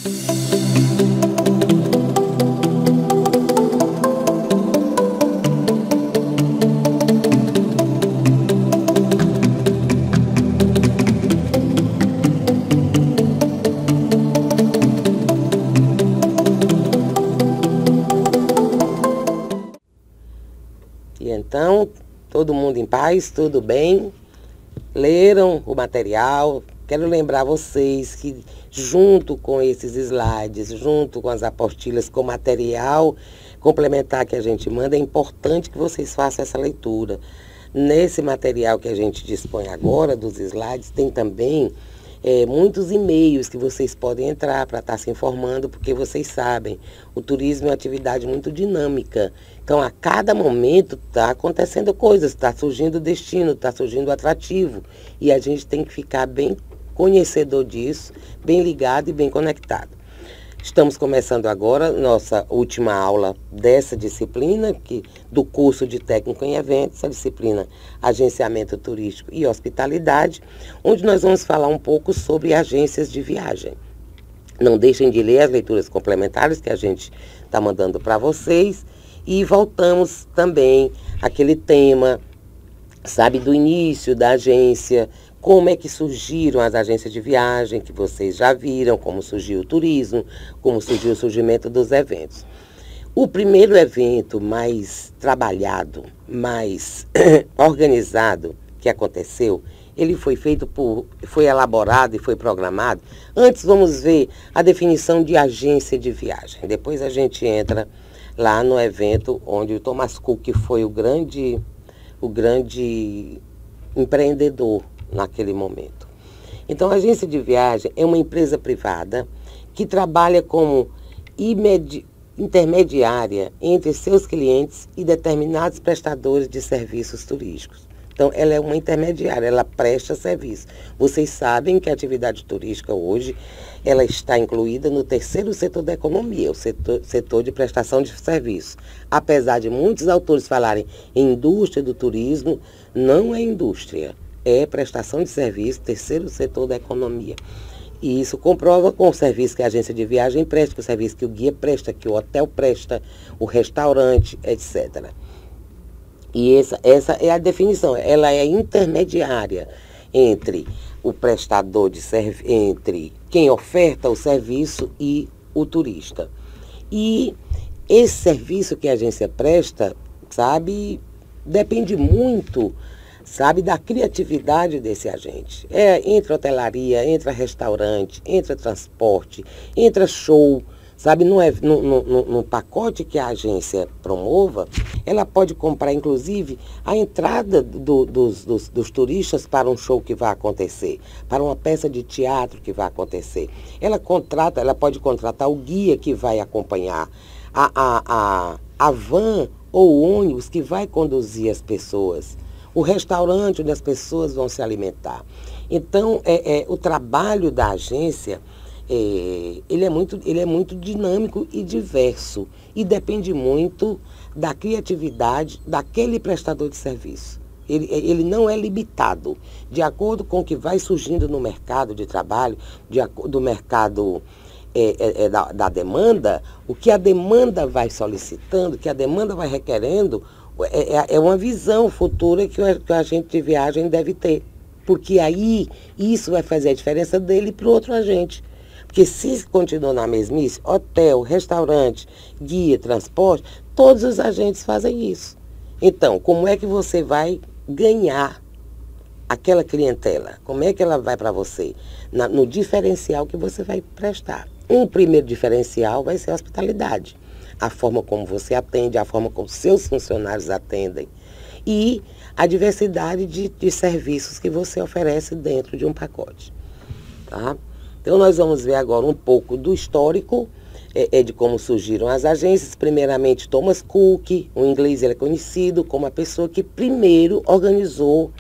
E então, todo mundo em paz, tudo bem? Leram o material? Quero lembrar vocês que junto com esses slides, junto com as apostilas, com material complementar que a gente manda, é importante que vocês façam essa leitura. Nesse material que a gente dispõe agora, dos slides, tem também muitos e-mails que vocês podem entrar para estar se informando, porque vocês sabem, o turismo é uma atividade muito dinâmica. Então, a cada momento está acontecendo coisas, está surgindo destino, está surgindo atrativo. E a gente tem que ficar bem conhecedor disso, bem ligado e bem conectado. Estamos começando agora nossa última aula dessa disciplina, do curso de técnico em eventos, a disciplina Agenciamento Turístico e Hospitalidade, onde nós vamos falar um pouco sobre agências de viagem. Não deixem de ler as leituras complementares que a gente está mandando para vocês e voltamos também àquele tema, sabe, do início da agência, como é que surgiram as agências de viagem, que vocês já viram, como surgiu o turismo, como surgiu o surgimento dos eventos. O primeiro evento mais trabalhado, mais organizado que aconteceu, ele foi elaborado e foi programado. Antes vamos ver a definição de agência de viagem. Depois a gente entra lá no evento onde o Thomas Cook foi o grande empreendedor naquele momento. Então, a agência de viagem é uma empresa privada que trabalha como intermediária entre seus clientes e determinados prestadores de serviços turísticos. Então, ela é uma intermediária, ela presta serviço. Vocês sabem que a atividade turística hoje, ela está incluída no terceiro setor da economia, o setor de prestação de serviço. Apesar de muitos autores falarem em indústria do turismo, não é indústria. É prestação de serviço, terceiro setor da economia. E isso comprova com o serviço que a agência de viagem presta, com o serviço que o guia presta, que o hotel presta, o restaurante, etc. E essa é a definição. Ela é intermediária entre o prestador de serviço, entre quem oferta o serviço e o turista. E esse serviço que a agência presta, sabe, depende muito, sabe, da criatividade desse agente. Entra hotelaria, entra restaurante, entra transporte, entra show, sabe, no pacote que a agência promova, ela pode comprar, inclusive, a entrada dos turistas para um show que vai acontecer, para uma peça de teatro que vai acontecer. Ela pode contratar o guia que vai acompanhar, a van ou o ônibus que vai conduzir as pessoas, o restaurante onde as pessoas vão se alimentar. Então, o trabalho da agência, ele é muito dinâmico e diverso e depende muito da criatividade daquele prestador de serviço. Ele não é limitado. De acordo com o que vai surgindo no mercado de trabalho, do mercado da demanda, o que a demanda vai solicitando, o que a demanda vai requerendo, é uma visão futura que o agente de viagem deve ter. Porque aí isso vai fazer a diferença dele para o outro agente. Porque se continuar na mesmice, hotel, restaurante, guia, transporte, todos os agentes fazem isso. Então, como é que você vai ganhar aquela clientela? Como é que ela vai para você? No diferencial que você vai prestar. Um primeiro diferencial vai ser a hospitalidade. A forma como você atende, a forma como seus funcionários atendem e a diversidade de serviços que você oferece dentro de um pacote. Tá? Então, nós vamos ver agora um pouco do histórico de como surgiram as agências. Primeiramente, Thomas Cook, o inglês, ele é conhecido como a pessoa que primeiro organizou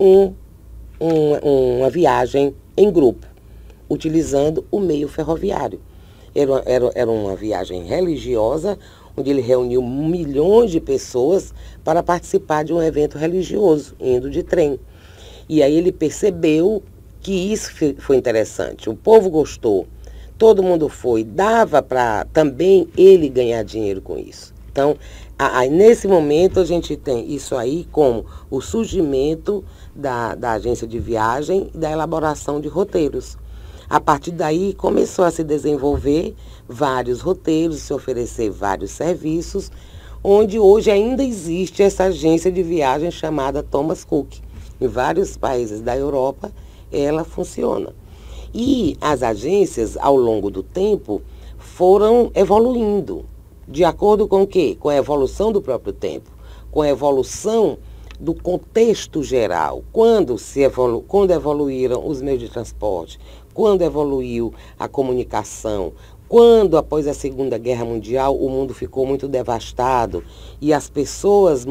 uma viagem em grupo, utilizando o meio ferroviário. Era uma viagem religiosa, onde ele reuniu milhões de pessoas para participar de um evento religioso, indo de trem. E aí ele percebeu que isso foi interessante. O povo gostou. todo mundo foi, dava para também ele ganhar dinheiro com isso. Então, nesse momento a gente tem isso aí como o surgimento da agência de viagem e da elaboração de roteiros. A partir daí começou a se desenvolver vários roteiros, se oferecer vários serviços, onde hoje ainda existe essa agência de viagem chamada Thomas Cook. Em vários países da Europa ela funciona. E as agências, ao longo do tempo, foram evoluindo. De acordo com o quê? Com a evolução do próprio tempo, com a evolução do contexto geral. Quando evoluíram os meios de transporte, quando evoluiu a comunicação, quando, após a Segunda Guerra Mundial, o mundo ficou muito devastado e as pessoas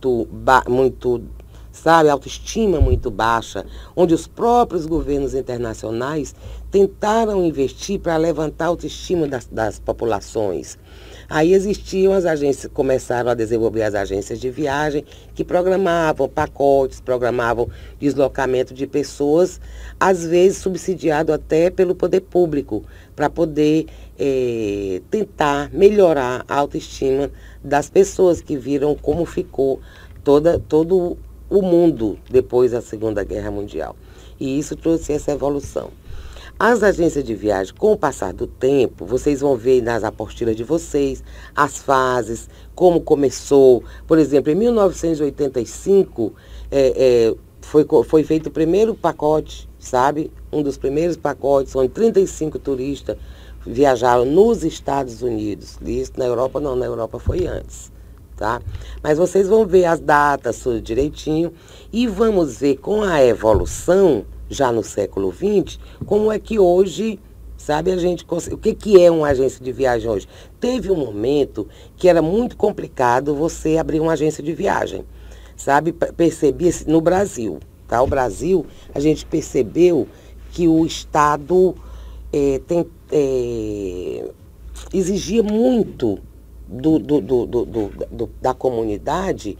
autoestima muito baixa, onde os próprios governos internacionais tentaram investir para levantar a autoestima das populações. Aí existiam as agências, começaram a desenvolver as agências de viagem, que programavam pacotes, programavam deslocamento de pessoas, às vezes subsidiado até pelo poder público, para poder tentar melhorar a autoestima das pessoas, que viram como ficou todo o mundo depois da Segunda Guerra Mundial. E isso trouxe essa evolução. As agências de viagem, com o passar do tempo, vocês vão ver nas apostilas de vocês as fases, como começou. Por exemplo, em 1985, foi feito o primeiro pacote, sabe? Um dos primeiros pacotes, onde 35 turistas viajaram nos Estados Unidos. Isso na Europa não, na Europa foi antes. Tá? Mas vocês vão ver as datas tudo direitinho e vamos ver com a evolução, já no século XX, como é que hoje, sabe, o que é uma agência de viagem hoje? Teve um momento que era muito complicado você abrir uma agência de viagem, sabe, percebia no Brasil, tá? O Brasil, a gente percebeu que o Estado exigia muito da comunidade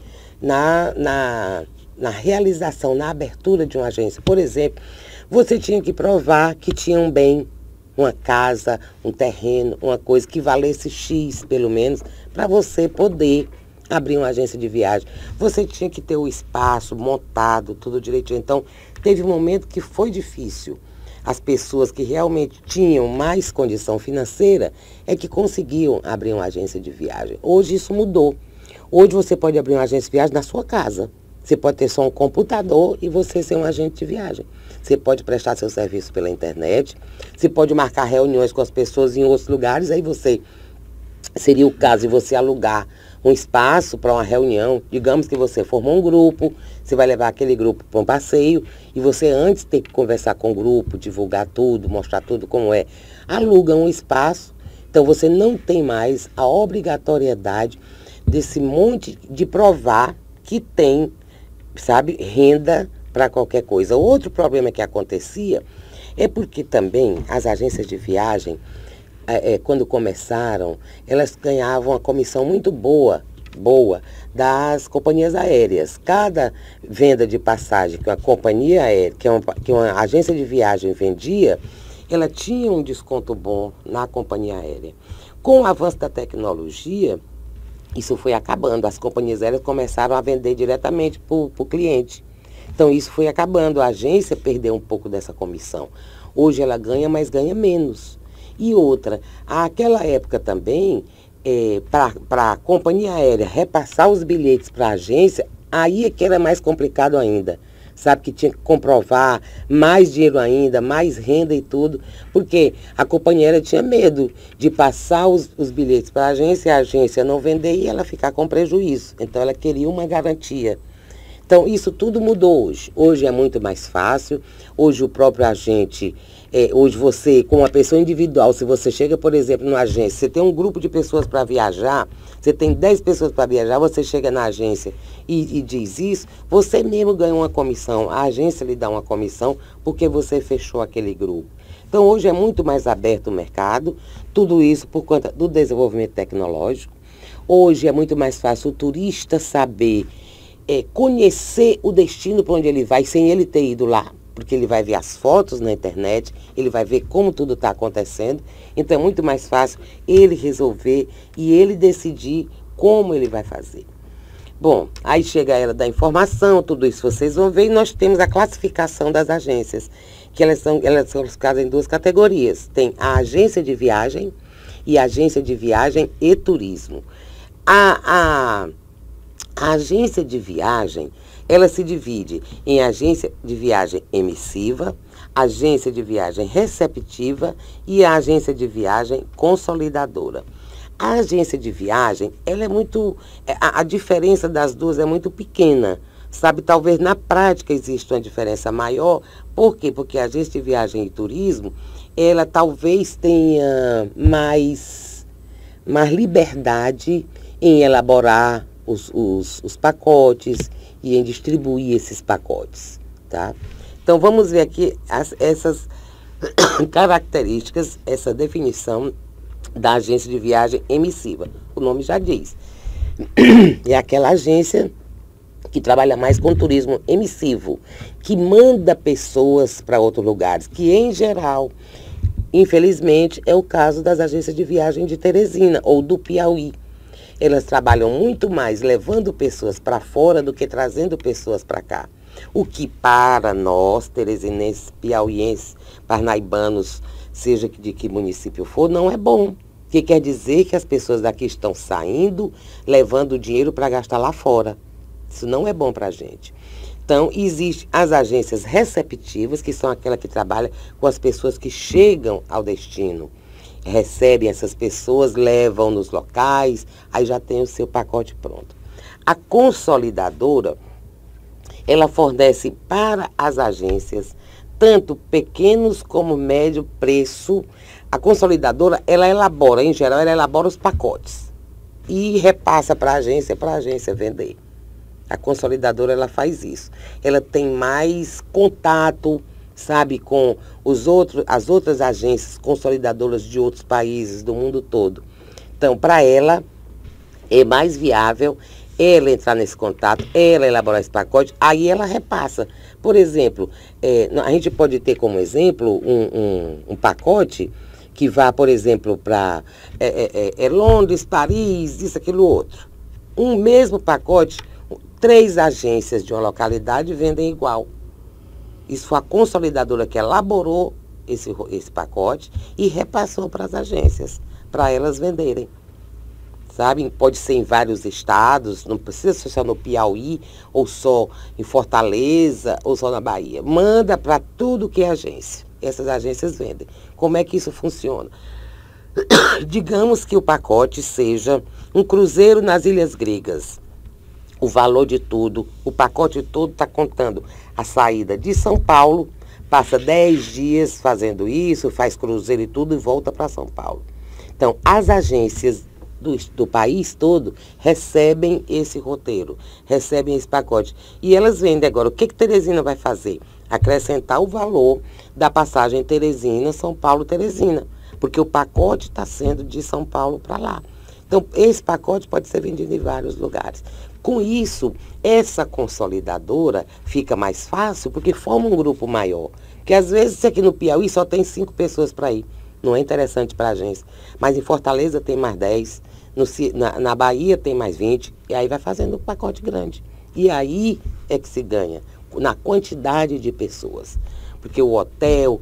na realização, na abertura de uma agência. Por exemplo, você tinha que provar que tinha um bem, uma casa, um terreno, uma coisa que valesse X, pelo menos, para você poder abrir uma agência de viagem. Você tinha que ter o espaço montado, tudo direitinho. Então, teve um momento que foi difícil. As pessoas que realmente tinham mais condição financeira é que conseguiam abrir uma agência de viagem. Hoje isso mudou. Hoje você pode abrir uma agência de viagem na sua casa. Você pode ter só um computador e você ser um agente de viagem. Você pode prestar seu serviço pela internet. Você pode marcar reuniões com as pessoas em outros lugares. Aí seria o caso de você alugar um espaço para uma reunião. Digamos que você formou um grupo, você vai levar aquele grupo para um passeio e você antes tem que conversar com o grupo, divulgar tudo, mostrar tudo como é. Aluga um espaço, então você não tem mais a obrigatoriedade desse monte de provar que tem, sabe, renda para qualquer coisa. Outro problema que acontecia é porque também as agências de viagem, quando começaram, elas ganhavam uma comissão muito boa das companhias aéreas. Cada venda de passagem que uma companhia aérea, que uma agência de viagem vendia, ela tinha um desconto bom na companhia aérea. Com o avanço da tecnologia, isso foi acabando. As companhias aéreas começaram a vender diretamente para o cliente. Então, isso foi acabando. A agência perdeu um pouco dessa comissão. Hoje ela ganha, mas ganha menos. E outra, àquela época também, para a companhia aérea repassar os bilhetes para a agência, aí é que era mais complicado ainda. Sabe, que tinha que comprovar mais dinheiro ainda, mais renda e tudo, porque a companhia aérea tinha medo de passar os bilhetes para a agência não vender e ela ficar com prejuízo. Então ela queria uma garantia. Então isso tudo mudou hoje. Hoje é muito mais fácil, hoje o próprio agente, hoje você, com uma pessoa individual, se você chega, por exemplo, numa agência, você tem um grupo de pessoas para viajar, você tem 10 pessoas para viajar, você chega na agência e diz isso, você mesmo ganha uma comissão, a agência lhe dá uma comissão porque você fechou aquele grupo. Então hoje é muito mais aberto o mercado, tudo isso por conta do desenvolvimento tecnológico. Hoje é muito mais fácil o turista saber, conhecer o destino para onde ele vai sem ele ter ido lá. porque ele vai ver as fotos na internet, ele vai ver como tudo está acontecendo. Então é muito mais fácil ele resolver e ele decidir como ele vai fazer. Bom, aí chega a era da informação, tudo isso vocês vão ver, e nós temos a classificação das agências, que elas são classificadas em duas categorias. Tem a agência de viagem e a agência de viagem e turismo. A agência de viagem, ela se divide em agência de viagem emissiva, agência de viagem receptiva e a agência de viagem consolidadora. A agência de viagem, ela é muito, a diferença das duas é muito pequena, sabe? Talvez na prática exista uma diferença maior. Por quê? Porque a agência de viagem e turismo, ela talvez tenha mais liberdade em elaborar os pacotes e em distribuir esses pacotes, tá? Então vamos ver aqui essas características, essa definição da agência de viagem emissiva. O nome já diz. É aquela agência que trabalha mais com turismo emissivo, que manda pessoas para outros lugares, que em geral, infelizmente, é o caso das agências de viagem de Teresina ou do Piauí. Elas trabalham muito mais levando pessoas para fora do que trazendo pessoas para cá. O que para nós, teresinenses, piauienses, parnaibanos, seja de que município for, não é bom. Que quer dizer que as pessoas daqui estão saindo, levando dinheiro para gastar lá fora. Isso não é bom para a gente. Então, existem as agências receptivas, que são aquelas que trabalham com as pessoas que chegam ao destino. Recebem essas pessoas, levam nos locais, aí já tem o seu pacote pronto. A consolidadora, ela fornece para as agências tanto pequenos como médio preço. A consolidadora, ela elabora, em geral, ela elabora os pacotes e repassa para a agência vender. A consolidadora, ela faz isso. Ela tem mais contato, sabe, com as outras agências consolidadoras de outros países, do mundo todo. Então, para ela, é mais viável ela entrar nesse contato, ela elaborar esse pacote, aí ela repassa. Por exemplo, a gente pode ter como exemplo um pacote que vá, por exemplo, para Londres, Paris, isso, aquilo, outro. Um mesmo pacote, 3 agências de uma localidade vendem igual. Isso foi a consolidadora que elaborou esse pacote e repassou para as agências, para elas venderem. Sabe? Pode ser em vários estados, não precisa ser só no Piauí, ou só em Fortaleza, ou só na Bahia. Manda para tudo que é agência. Essas agências vendem. Como é que isso funciona? Digamos que o pacote seja um cruzeiro nas Ilhas Gregas. O valor de tudo, o pacote todo está contando a saída de São Paulo, passa 10 dias fazendo isso, faz cruzeiro e tudo e volta para São Paulo. Então, as agências do país todo recebem esse roteiro, recebem esse pacote. E elas vendem agora. O que Teresina vai fazer? Acrescentar o valor da passagem Teresina, São Paulo, Teresina. Porque o pacote está sendo de São Paulo para lá. Então, esse pacote pode ser vendido em vários lugares. Com isso, essa consolidadora fica mais fácil porque forma um grupo maior. Porque às vezes aqui no Piauí só tem 5 pessoas para ir. Não é interessante para a agência. Mas em Fortaleza tem mais 10, na Bahia tem mais 20, e aí vai fazendo um pacote grande. E aí é que se ganha, na quantidade de pessoas. Porque o hotel,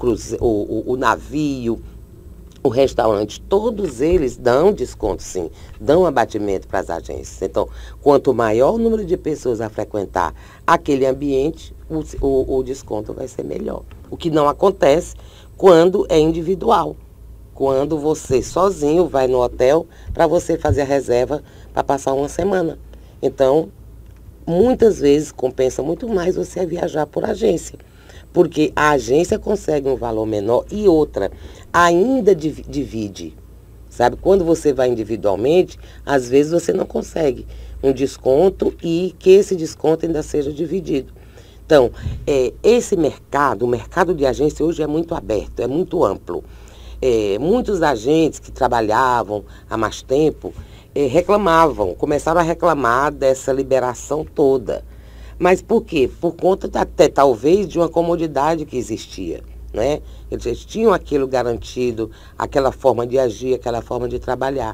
o navio, o restaurante, todos eles dão desconto, sim, dão abatimento para as agências. Então, quanto maior o número de pessoas a frequentar aquele ambiente, o desconto vai ser melhor. O que não acontece quando é individual. Quando você sozinho vai no hotel para você fazer a reserva para passar uma semana. Então, muitas vezes compensa muito mais você viajar por agência. Porque a agência consegue um valor menor e outra, ainda divide. Sabe, quando você vai individualmente, às vezes você não consegue um desconto e que esse desconto ainda seja dividido. Então, esse mercado, o mercado de agência hoje é muito aberto, é muito amplo. Muitos agentes que trabalhavam há mais tempo reclamavam, começaram a reclamar dessa liberação toda. Mas por quê? Por conta até talvez de uma comodidade que existia, né? Eles tinham aquilo garantido, aquela forma de agir, aquela forma de trabalhar.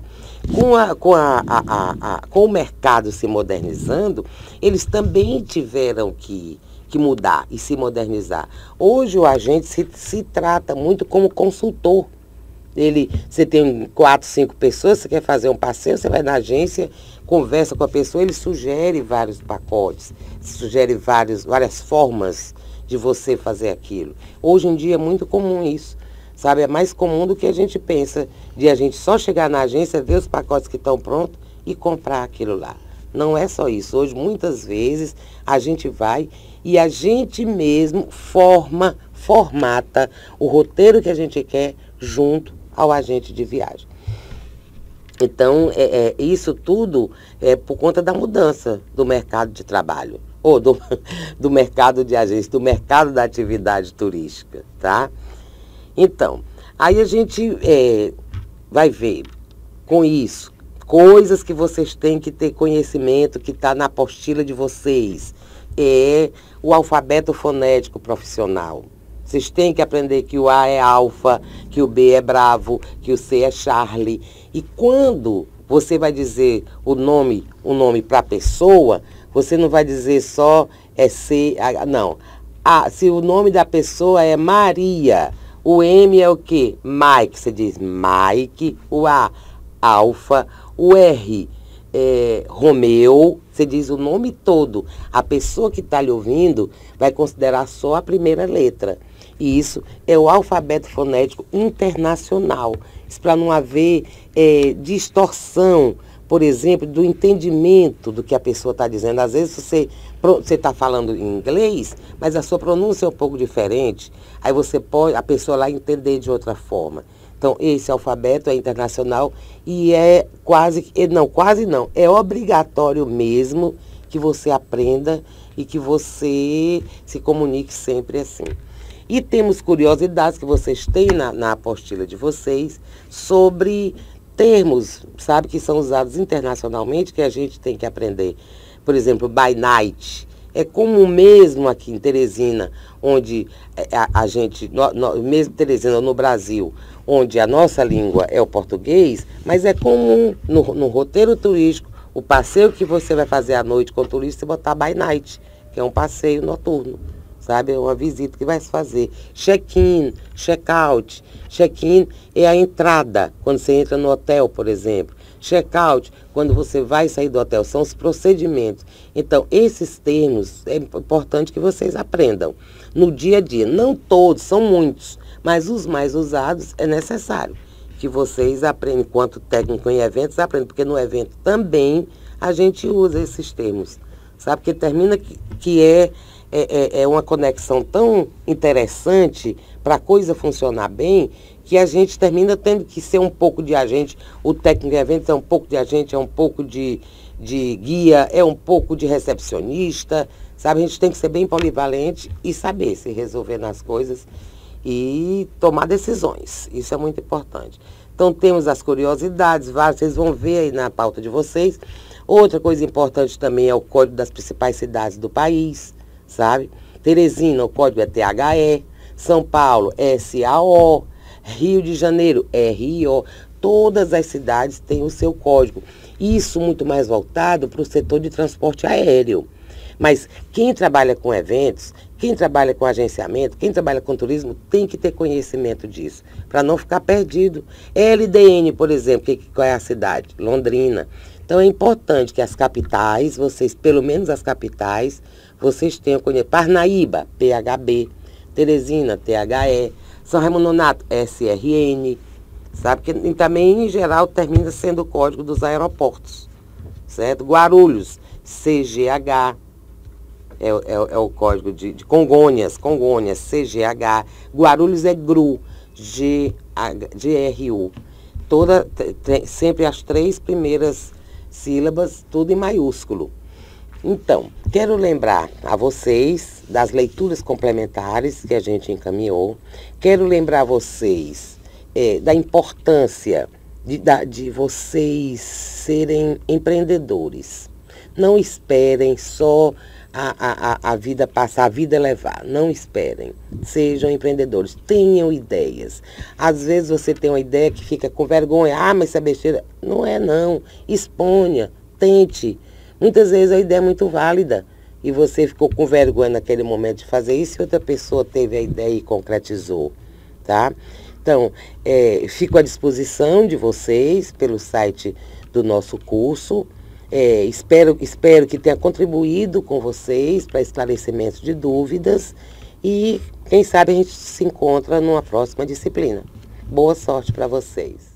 Com o mercado se modernizando, eles também tiveram que mudar e se modernizar. Hoje o agente se trata muito como consultor. Você tem 4, 5 pessoas, você quer fazer um passeio, você vai na agência, conversa com a pessoa, ele sugere vários pacotes, sugere várias formas de você fazer aquilo. Hoje em dia é muito comum isso, sabe? É mais comum do que a gente pensa, de a gente só chegar na agência, ver os pacotes que estão prontos e comprar aquilo lá. Não é só isso. Hoje, muitas vezes, a gente vai e a gente mesmo formata o roteiro que a gente quer junto ao agente de viagem. Então, isso tudo é por conta da mudança do mercado de trabalho, ou do mercado de agência, do mercado da atividade turística, tá? Então, aí a gente vai ver com isso, coisas que vocês têm que ter conhecimento, que está na apostila de vocês, é o alfabeto fonético profissional. Vocês têm que aprender que o A é alfa, que o B é bravo, que o C é Charlie. E quando você vai dizer o nome para a pessoa, você não vai dizer só C, não. Se o nome da pessoa é Maria, o M é o quê? Mike, você diz Mike, o A, alfa, o R Romeu, você diz o nome todo. A pessoa que está lhe ouvindo vai considerar só a primeira letra. E isso é o alfabeto fonético internacional. Isso para não haver distorção, por exemplo, do entendimento do que a pessoa está dizendo. Às vezes você está falando em inglês, mas a sua pronúncia é um pouco diferente. Aí a pessoa lá entender de outra forma. Então, esse alfabeto é internacional e é é obrigatório mesmo que você aprenda e que você se comunique sempre assim. E temos curiosidades que vocês têm na apostila de vocês sobre termos, sabe, que são usados internacionalmente, que a gente tem que aprender. Por exemplo, by night. É comum mesmo aqui em Teresina, onde a gente, mesmo Teresina no Brasil, onde a nossa língua é o português, mas é comum no roteiro turístico, o passeio que você vai fazer à noite com o turista, você botar by night, que é um passeio noturno, sabe? É uma visita que vai se fazer. Check-in, check-out. Check-in é a entrada, quando você entra no hotel, por exemplo. Check-out, quando você vai sair do hotel, são os procedimentos. Então, esses termos é importante que vocês aprendam no dia a dia. Não todos, são muitos, mas os mais usados é necessário que vocês aprendam, enquanto técnico em eventos, aprendam, porque no evento também a gente usa esses termos, sabe? Porque termina que é uma conexão tão interessante para a coisa funcionar bem, que a gente termina tendo que ser um pouco de agente. O técnico de eventos é um pouco de agente, é um pouco de guia, é um pouco de recepcionista, sabe? A gente tem que ser bem polivalente e saber se resolver nas coisas e tomar decisões. Isso é muito importante. Então, temos as curiosidades, vocês vão ver aí na pauta de vocês. Outra coisa importante também é o código das principais cidades do país, sabe? Teresina, o código é THE, São Paulo, SAO, Rio de Janeiro, RIO. Todas as cidades têm o seu código. Isso muito mais voltado para o setor de transporte aéreo. Mas quem trabalha com eventos, quem trabalha com agenciamento, quem trabalha com turismo, tem que ter conhecimento disso, para não ficar perdido. LDN, por exemplo, qual é a cidade? Londrina. Então é importante que as capitais, vocês, pelo menos as capitais, vocês tenham conhecimento. Parnaíba, PHB. Teresina, THE. São Raimundo Nonato, SRN. Sabe? Que também, em geral, termina sendo o código dos aeroportos. Certo? Guarulhos, CGH. É o código de Congonhas, CGH. Guarulhos é GRU, GRU. Sempre as 3 primeiras sílabas, tudo em maiúsculo. Então, quero lembrar a vocês das leituras complementares que a gente encaminhou. Quero lembrar a vocês da importância de vocês serem empreendedores. Não esperem só a vida passar, a vida levar. Não esperem. Sejam empreendedores. Tenham ideias. Às vezes você tem uma ideia que fica com vergonha. Ah, mas isso é besteira. Não é, não. Exponha. Tente. Muitas vezes a ideia é muito válida. E você ficou com vergonha naquele momento de fazer isso e outra pessoa teve a ideia e concretizou. Tá? Então, fico à disposição de vocês pelo site do nosso curso. Espero que tenha contribuído com vocês para esclarecimento de dúvidas e, quem sabe, a gente se encontra numa próxima disciplina. Boa sorte para vocês.